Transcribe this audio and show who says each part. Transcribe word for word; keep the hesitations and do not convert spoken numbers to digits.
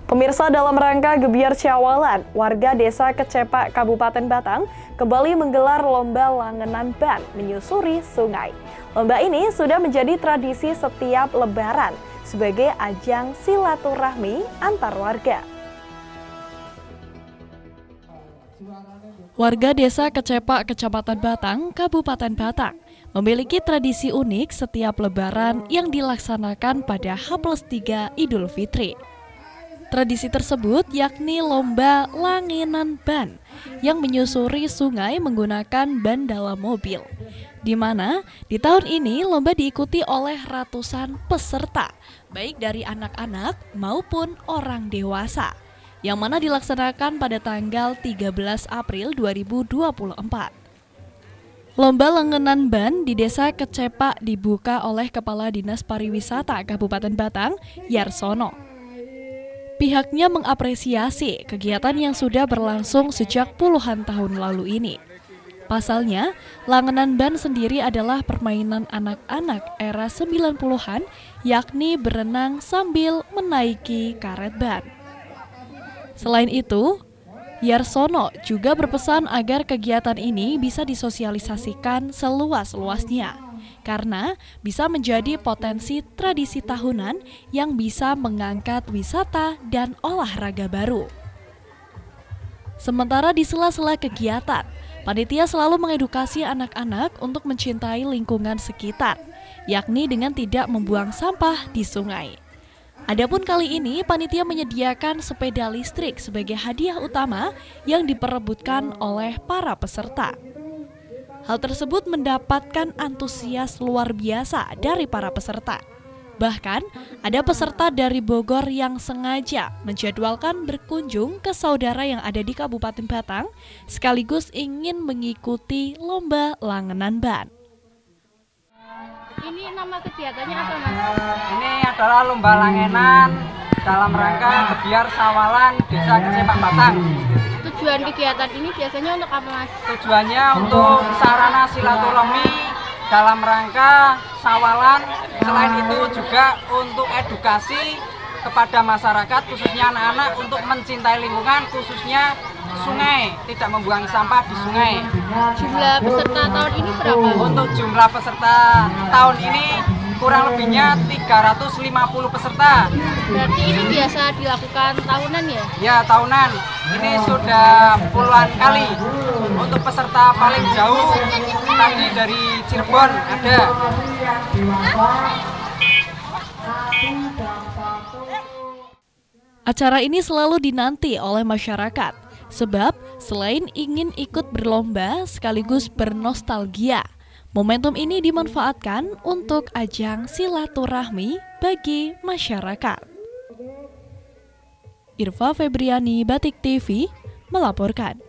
Speaker 1: Pemirsa, dalam rangka Gebiar Syawalan, warga Desa Kecepak, Kabupaten Batang kembali menggelar lomba langenan ban menyusuri sungai. Lomba ini sudah menjadi tradisi setiap Lebaran sebagai ajang silaturahmi antar warga. Warga Desa Kecepak, Kecamatan Batang, Kabupaten Batang memiliki tradisi unik setiap Lebaran yang dilaksanakan pada H plus tiga Idul Fitri. Tradisi tersebut yakni lomba langenan ban yang menyusuri sungai menggunakan ban dalam mobil, di mana di tahun ini lomba diikuti oleh ratusan peserta, baik dari anak-anak maupun orang dewasa, yang mana dilaksanakan pada tanggal tiga belas April dua ribu dua puluh empat. Lomba langenan ban di Desa Kecepak dibuka oleh Kepala Dinas Pariwisata Kabupaten Batang, Yarsono. Pihaknya mengapresiasi kegiatan yang sudah berlangsung sejak puluhan tahun lalu ini. Pasalnya, langenan ban sendiri adalah permainan anak-anak era sembilan puluhan, yakni berenang sambil menaiki karet ban. Selain itu, Yarsono juga berpesan agar kegiatan ini bisa disosialisasikan seluas-luasnya, karena bisa menjadi potensi tradisi tahunan yang bisa mengangkat wisata dan olahraga baru. Sementara di sela-sela kegiatan, panitia selalu mengedukasi anak-anak untuk mencintai lingkungan sekitar, yakni dengan tidak membuang sampah di sungai. Adapun kali ini, panitia menyediakan sepeda listrik sebagai hadiah utama yang diperebutkan oleh para peserta. Hal tersebut mendapatkan antusias luar biasa dari para peserta. Bahkan, ada peserta dari Bogor yang sengaja menjadwalkan berkunjung ke saudara yang ada di Kabupaten Batang, sekaligus ingin mengikuti lomba langenan ban.
Speaker 2: Ini nama kegiatannya apa, Mas?
Speaker 3: Ini adalah lomba langenan dalam rangka Gebiar Syawalan Desa Kecepak Batang.
Speaker 2: Tujuan kegiatan ini biasanya untuk apa, Mas?
Speaker 3: Tujuannya untuk sarana silaturahmi dalam rangka Syawalan. Selain itu juga untuk edukasi kepada masyarakat, khususnya anak-anak, untuk mencintai lingkungan, khususnya sungai, tidak membuang sampah di sungai.
Speaker 2: Jumlah peserta tahun ini berapa?
Speaker 3: Untuk jumlah peserta tahun ini kurang lebihnya tiga ratus lima puluh peserta.
Speaker 2: Berarti ini biasa dilakukan tahunan ya?
Speaker 3: Ya, tahunan. Ini sudah puluhan kali. Untuk peserta paling jauh tadi dari Cirebon ada.
Speaker 1: Acara ini selalu dinanti oleh masyarakat, sebab selain ingin ikut berlomba sekaligus bernostalgia, momentum ini dimanfaatkan untuk ajang silaturahmi bagi masyarakat. Irva Febriani, Batik T V, melaporkan.